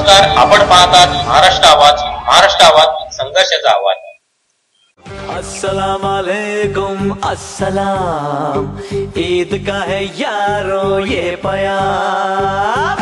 नमस्कार, आपण पाहतात महाराष्ट्र आवाज संघर्षाचा आवाज। अस्सलाम वालेकुम अस्सलाम, ईद का है यारो ये प्यार।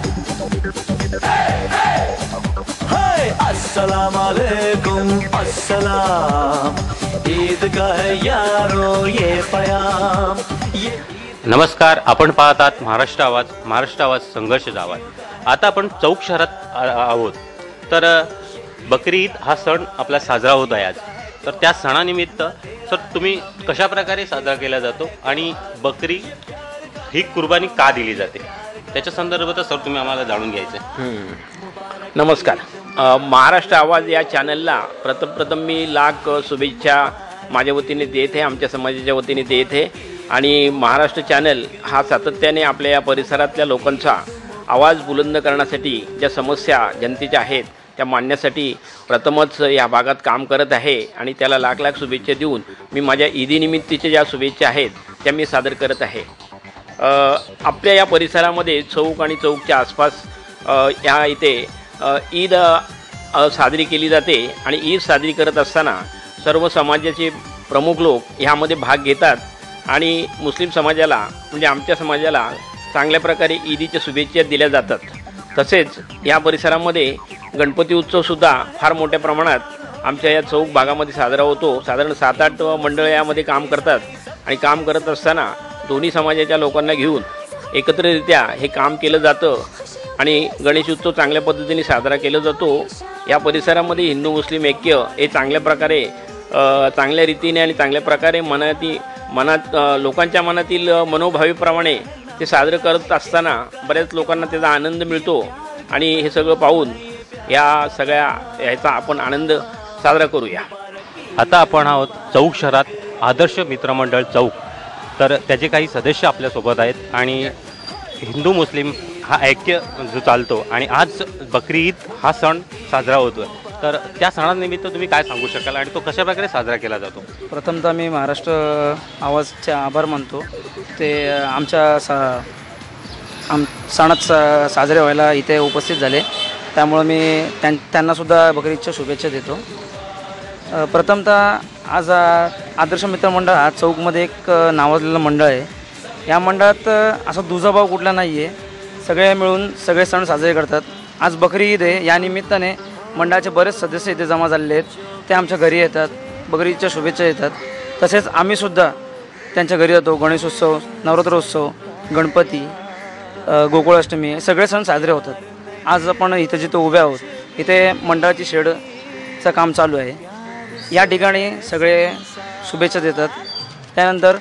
अस्सलाम वालेकुम अस्सलाम, ईद का है यारो ये प्यार। नमस्कार, आपण पाहतात महाराष्ट्र आवाज संघर्षाचा आवाज। आता आपण चौक शहरात आहोत। तर बकरी ईद हा सण आपला साजरा होत आहे आज। तर त्या सणानिमित्त सर तुम्ही कशा प्रकारे साजरा केला जातो आणि बकरी ही कुर्बानी का दिली जाते त्याच्या संदर्भात सर तुम्ही आम्हाला जाणून घ्यायचं। नमस्कार, महाराष्ट्र आवाज या चॅनलला प्रथम मी लाख शुभेच्छा माझ्या वतीने देत आहे, आमच्या समाजाच्या वतीने देत आहे। आणि महाराष्ट्र चॅनल हा सातत्याने आपल्या या परिसरातल्या लोकांचा आवाज बुलंद करण्यासाठी ज्या समस्या जनतेच्या आहेत त्या मांडण्यासाठी प्रथमच या भागात काम करत आहे आणि त्याला लाख लाख शुभेच्छा देऊन मी माझ्या ईदीनिमित्ताच्या ज्या शुभेच्छा आहेत त्या मी सादर करत आहे। आपल्या या परिसरामध्ये चौक आणि चौकच्या आसपास या इथे ईद साजरी केली जाते आणि ईद साजरी करत असताना सर्व समाजाचे प्रमुख लोक ह्यामध्ये भाग घेतात आणि मुस्लिम समाजाला म्हणजे आमच्या समाजाला चांगल्या प्रकारे ईदीच्या शुभेच्छा दिल्या जातात। तसेच या परिसरामध्ये गणपती उत्सवसुद्धा फार मोठ्या प्रमाणात आमच्या या चौक भागामध्ये साजरा होतो। साधारण 7-8 मंडळ यामध्ये काम करतात आणि काम करत असताना दोन्ही समाजाच्या लोकांना घेऊन एकत्रितरित्या हे काम केलं जातं आणि गणेश उत्सव चांगल्या पद्धतीने साजरा केला जातो। या परिसरामध्ये हिंदू मुस्लिम ऐक्य हे चांगल्या प्रकारे चांगल्या रीतीने आणि चांगल्या प्रकारे मनात लोकांच्या मनातील मनोभावीप्रमाणे ते साजरं करत असताना बऱ्याच लोकांना त्याचा आनंद मिळतो आणि हे सगळं पाहून या सगळ्या ह्याचा आपण आनंद साजरा करूया। आता आपण आहोत चौक शहरात आदर्श मित्रमंडळ चौक। तर त्याचे काही सदस्य आपल्यासोबत आहेत आणि हिंदू मुस्लिम हा ऐक्य जो चालतो आणि आज बकरी ईद हा सण साजरा होतो। तर त्या सणानिमित्त तुम्ही काय सांगू शकाल आणि तो कशा प्रकारे साजरा केला जातो? प्रथमतः मी महाराष्ट्र आवाजचे आभार मानतो। ते आमच्या सणात साजरे व्हायला इथे उपस्थित झाले, त्यामुळे मी त्यांनासुद्धा बकरी ईदच्या शुभेच्छा देतो। प्रथमतः आज आदर्श मित्रमंडळ हा चौकमध्ये एक नावाजलेलं मंडळ आहे। या मंडळात असा दुजाभाव कुठला नाही आहे, सगळे मिळून सगळे सण साजरे करतात। आज बकरी ईद आहे, या निमित्ताने मंडळाचे बरेच सदस्य इथे जमा झालेले आहेत, ते आमच्या घरी येतात, बकरी ईदच्या शुभेच्छा देतात। तसेच आम्हीसुद्धा त्यांच्या घरी जातो। गणेशोत्सव, नवरात्रोत्सव, गणपती, गोकुळाष्टमी सगळे सण साजरे होतात। आज आपण इथं जिथं उभे आहोत इथे मंडळाची शेडचं काम चालू आहे। या ठिकाणी सगळे शुभेच्छा देतात। त्यानंतर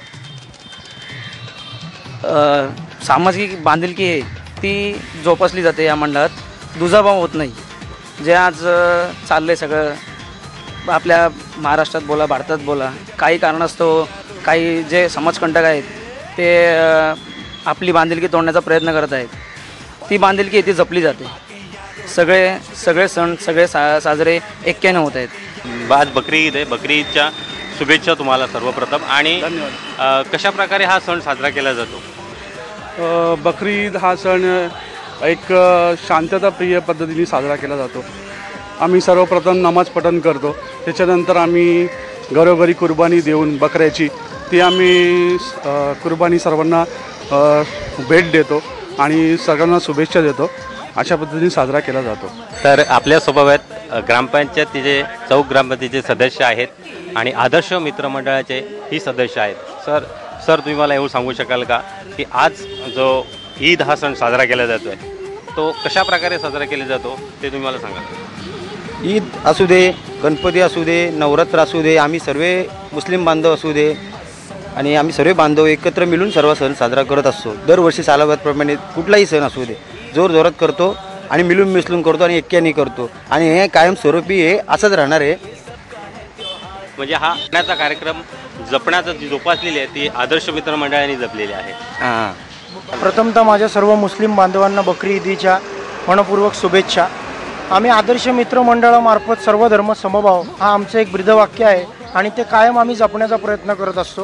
सामाजिक बांधिलकी आहे ती जोपासली जाते। या मंडळात दुजाभाव होत नाही। जे आज चाललं आहे सगळं आपल्या महाराष्ट्रात बोला, भारतात बोला, काही कारणास्तव काही जे समाजकंटक आहेत ते आपली बांधिलकी तोडण्याचा प्रयत्न करत आहेत। ती बांधिलकी ती जपली जाते। सगळे सण सगळे साजरे एक्क्याने होत आहेत। आज बकरी ईद आहे, बकरी ईदच्या शुभेच्छा तुम्हाला सर्वप्रथम। आणि कशा प्रकारे हा सण साजरा केला जातो? बकरी ईद हा सण एक शांतताप्रिय पद्धतीने साजरा केला जातो। आम्ही सर्वप्रथम नमाज पठण करतो, त्याच्यानंतर आम्ही घरोघरी कुर्बानी देऊन बकऱ्याची ती आम्ही कुर्बानी सर्वांना भेट देतो आणि सगळ्यांना शुभेच्छा देतो। अशा पद्धतीने साजरा केला जातो। तर आपल्यासोबत ग्रामपंचायतीचे चौक ग्रामपंचायतीचे सदस्य आहेत आणि आदर्श मित्रमंडळाचे ही सदस्य आहेत। सर तुम्ही मला एवढं सांगू शकाल का की आज जो ईद हा सण साजरा केला जातो आहे तो कशा प्रकारे साजरा केला जातो ते तुम्ही मला सांगा। ईद असू दे, गणपती असू दे, नवरात्र असू दे, आम्ही सर्व मुस्लिम बांधव असू दे आणि आम्ही सर्व बांधव एकत्र मिळून सर्व सण साजरा करत असतो। दरवर्षी सालाबादप्रमाणे कुठलाही सण असू दे जोरजोरात करतो आणि मिळून मिसळून करतो आणि एक्क्याने करतो आणि हे कायमस्वरूपी हे असंच राहणार आहे। म्हणजे हा सणाचा कार्यक्रम जपण्याचा जी जोपासलेली आहे ती आदर्श मित्रमंडळाने जपलेली आहे। प्रथमतः माझ्या सर्व मुस्लिम बांधवांना बकरी ईदीच्या मनपूर्वक शुभेच्छा। आम्ही आदर्श मित्रमंडळामार्फत सर्व धर्म समभाव हा आमचं एक ब्रीदवाक्य आहे आणि ते कायम आम्ही जपण्याचा प्रयत्न करत असतो।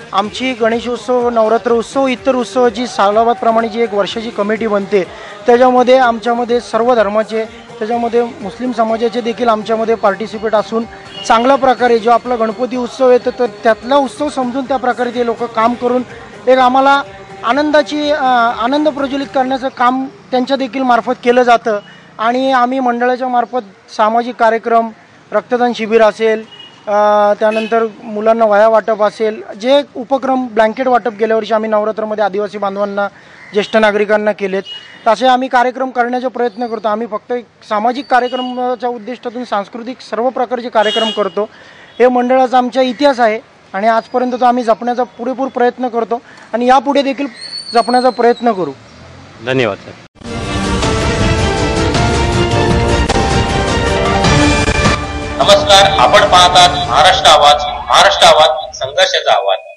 आमची गणेशोत्सव, नवरात्र उत्सव, इतर उत्सवाची सालाबादप्रमाणे जी एक वर्षाची कमिटी बनते, त्याच्यामध्ये आमच्यामध्ये सर्व धर्माचे, त्याच्यामध्ये मुस्लिम समाजाचे देखील आमच्यामध्ये पार्टिसिपेट असून चांगल्या प्रकारे जो आपला गणपती उत्सव येतो तर त्यातला उत्सव समजून त्या प्रकारे ते लोक काम करून एक आम्हाला आनंद प्रज्वलित करण्याचं काम त्यांच्या देखील मार्फत केलं जातं. आणि आम्ही मंडळाच्या मार्फत सामाजिक कार्यक्रम, रक्तदान शिबिर असेल, त्यानंतर मुलांना वह्या वाटप असेल, जे उपक्रम, ब्लँकेट वाटप गेल्या वर्षी आम्ही नवरात्रामध्ये आदिवासी बांधवांना, ज्येष्ठ नागरिकांना केलेत, तसे आम्ही कार्यक्रम करण्याचा प्रयत्न करतो. आम्ही फक्त एक सामाजिक कार्यक्रमाच्या उद्दिष्टातून सांस्कृतिक सर्व प्रकारचे कार्यक्रम करतो. हे मंडळाचा आमचा इतिहास आहे आणि आजपर्यंत तो आम्ही जपण्याचा पुरेपूर प्रयत्न करतो आणि यापुढे देखील जपण्याचा प्रयत्न करू. धन्यवाद सर. नमस्कार, आपण पाहतात महाराष्ट्र आवाज संघर्षाचा आवाज.